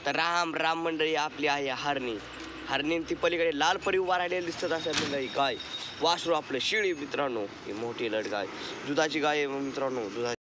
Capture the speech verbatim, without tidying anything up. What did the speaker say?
तर राम राम मंडळी आपली आहे हरणी. हरणी ती पलीकडे लाल परी उभा राहिलेली दिसत असेल मंडळी. गाय वासरू आपलं शिळी मित्रांनो, ही मोठी लट गाय, दुधाची गाय आहे मित्रांनो. दुधा